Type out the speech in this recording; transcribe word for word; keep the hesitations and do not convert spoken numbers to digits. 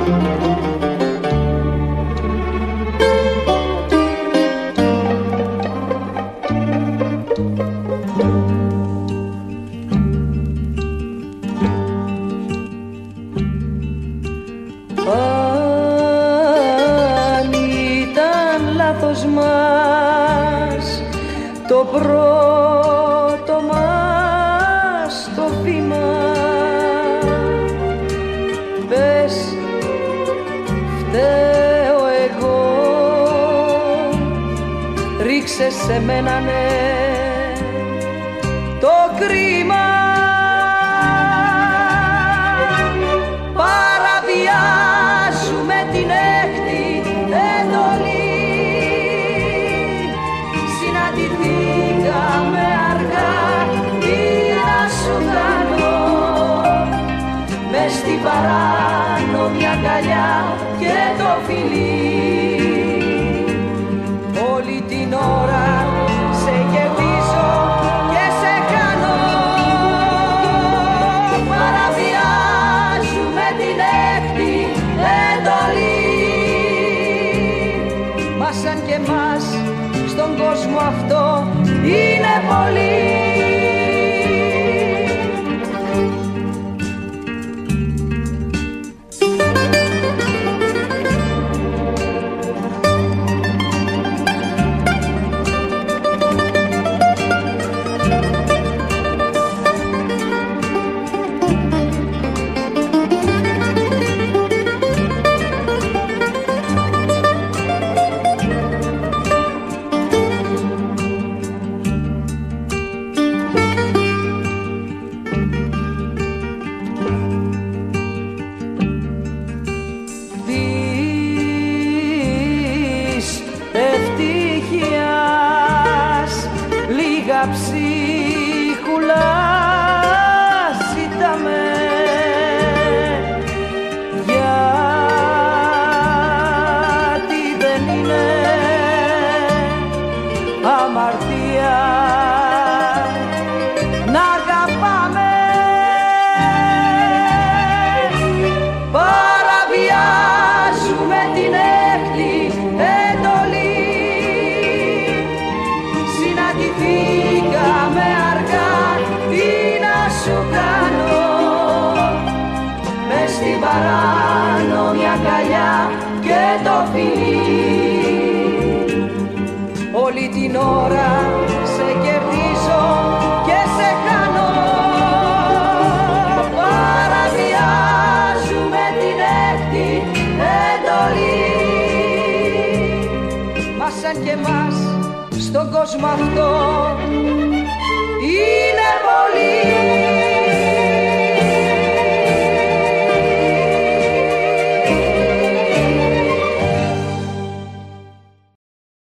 το πρώτο μας το βήμα. Πες φταίω εγώ, ρίξε σε μένα ναι το κρίμα. Παραβιάζουμε την έκτη εντολή, συναντηθήκαμε αργά, τι να σου κάνω, μες στην παράνομη αγκαλιά και το φιλί. Όλη την ώρα σε κερδίζω και σε κάνω, παραβιάζουμε την έκτη εντολή. Μα σαν και εμάς στον κόσμο αυτό είναι πολύ. Ψίχουλα ζήταμε, γιατί δεν είναι αμαρτία να αγαπάμε. Παραβιάζουμε την έκτη εντολή, συναντηθήκαμε αργά, τι να σου κάνω, μες στην παράνομη αγκαλιά και το φιλί. Όλη την ώρα σε κερδίζω και σε κάνω, παραβιάζουμε την έκτη εντολή. Μα σαν και εμάς στον κόσμο αυτό είναι